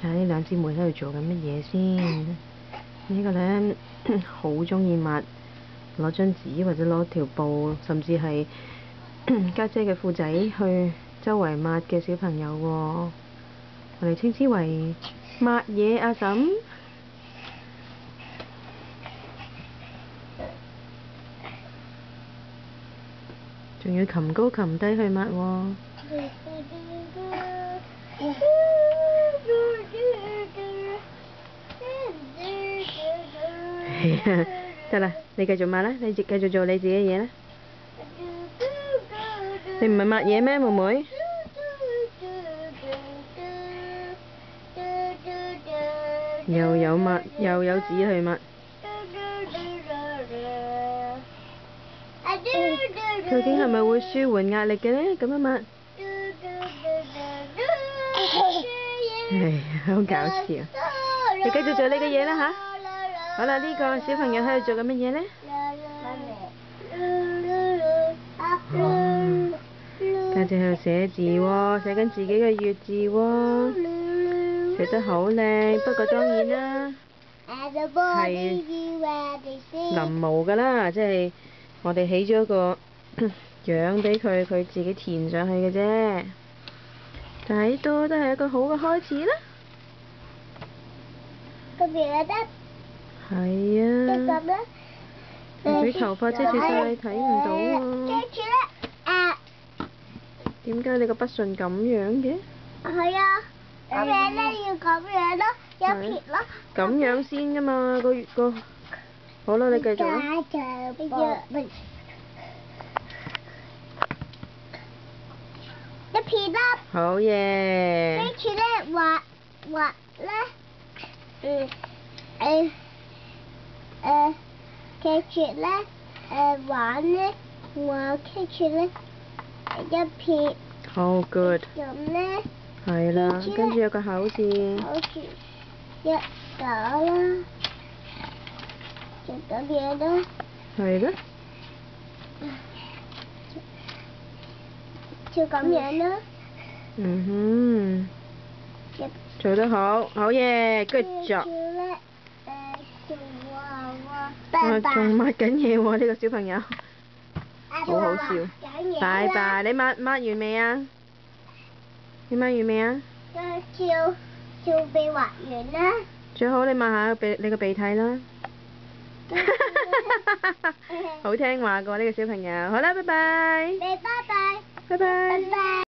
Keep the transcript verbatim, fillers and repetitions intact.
睇下呢兩姊妹喺度做緊乜嘢先。呢個咧好中意抹，攞張紙或者攞條布，甚至係家姐嘅褲仔去周圍抹嘅小朋友喎。我哋稱之為抹嘢阿嬸。仲要擒高擒低去抹喎。係啊，得啦，你繼續抹啦，你繼續做你自己嘅嘢啦。你唔係抹嘢咩，妹妹？又有抹，又有紙去抹。究竟係咪會舒緩壓力嘅呢？咁樣抹。唉，好搞笑。你繼續做你嘅嘢啦吓。好啦，呢個小朋友喺度做緊乜嘢呢？家姐喺度寫字喎，寫緊自己嘅月字喎，寫得好靚。不過當然啦，係臨摹㗎啦，即係我哋起咗個樣俾佢，佢自己填上去嘅啫。但係都都係一個好嘅開始啦。 咁樣得。 係啊。你俾頭髮遮住晒，你睇唔到啊。 跟住咧，誒。 點解你個筆順咁樣嘅？ 係啊，咁樣咧要咁樣咯，一撇咯。 咁樣先㗎嘛，個月個。好啦，你繼續啦。一撇啦。好嘢。跟住咧畫畫咧，嗯誒誒，跟住咧誒玩咧畫，跟住咧一撇。好 good。 咁咧。 係啦，跟住有個口字。 好似一打啦。就咁樣咯。 係啦。 就咁樣咯。 嗯哼。做得好，好嘢 ，good job。我仲抹緊嘢喎，呢個小朋友。好好笑。拜拜，你抹抹完未啊？你抹完未啊？ 照照鼻畫完啦。 最好你抹下鼻你個鼻涕啦。好聽話過呢個小朋友，好啦，拜拜。 拜拜。 拜拜。 拜拜。